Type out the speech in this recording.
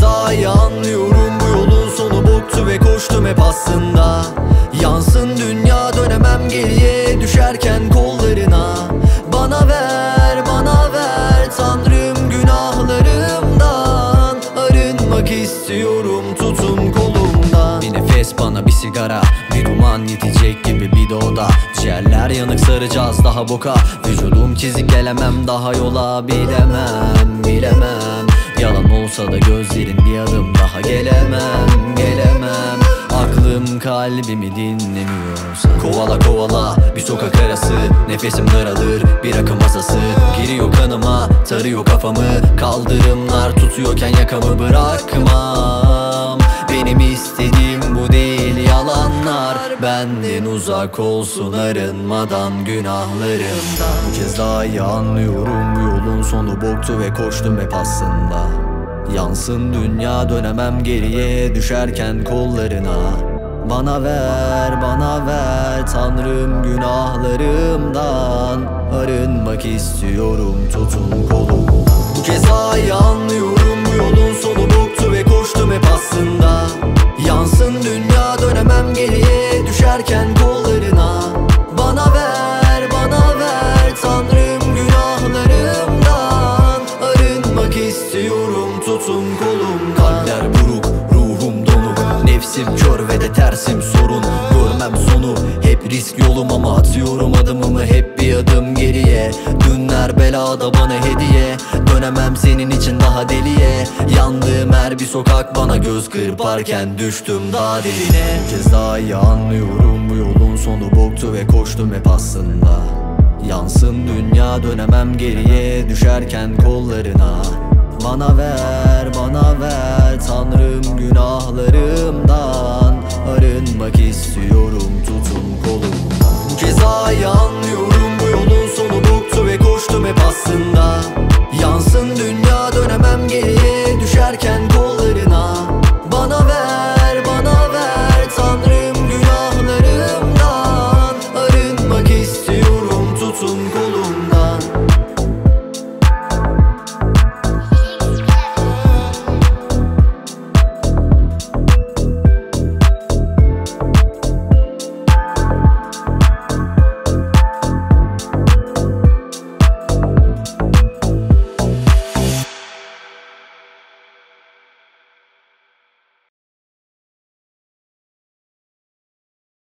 kez daha iyi anlıyorum, bu yolun sonu boktu ve koştum hep aslında. Yansın dünya, dönemem geriye, düşerken kollarına. Bana ver, bana ver Tanrım günahlarımdan. Arınmak istiyorum, tutun kolumdan. Bir nefes bana, bir sigara, bir duman yetecek gibi bir de oda. Ciğerler yanık, saracağız daha boka. Vücudum çizik, gelemem daha yola. Bilemem, bilemem. Yalan olsa da gözlerin bir adım daha. Gelemem, gelemem. Aklım kalbimi dinlemiyorsa. Kovala kovala bir sokak arası, nefesim daralır bir akım masası. Giriyor kanıma, tarıyor kafamı. Kaldırımlar tutuyorken yakamı bırakmam. Benim istediğim bu değil, yalanlar benden uzak olsun, arınmadan günahlarımdan. Bu kez daha iyi anlıyorum, bu yolun sonu boktu ve koştum hep aslında. Yansın dünya, dönemem geriye, düşerken kollarına. Bana ver, bana ver Tanrım günahlarımdan. Arınmak istiyorum, tutun kolumdan. Bu kez daha iyi anlıyorum, bu yolun sonu boktu ve koştum hep aslında. Yansın dünya, dönemem geriye, düşerken kollarına. Bana ver, bana ver Tanrım günahlarımdan. Arınmak istiyorum, tutun kolumdan. Kalpler buruk, ruhum donuk, nefsim kör ve de tersim sorun. Görmem sonu, hep risk yolum ama atıyorum adımımı hep bir adım geriye. Dünler belada bana hediye, dönemem senin için daha deliye. Yandığım her bir sokak bana göz kırparken düştüm daha derine. Bir kez daha iyi anlıyorum, bu yolun sonu boktu ve koştum hep aslında. Yansın dünya, dönemem geriye, düşerken kollarına. Bana ver, bana ver Tanrım günahlarımdan. Arınmak istiyorum, tutun kolumdan. Bu kez daha iyi anlıyorum, bu yolun sonu boktu ve koştum hep aslında. Yansın dünya, dönemem geriye,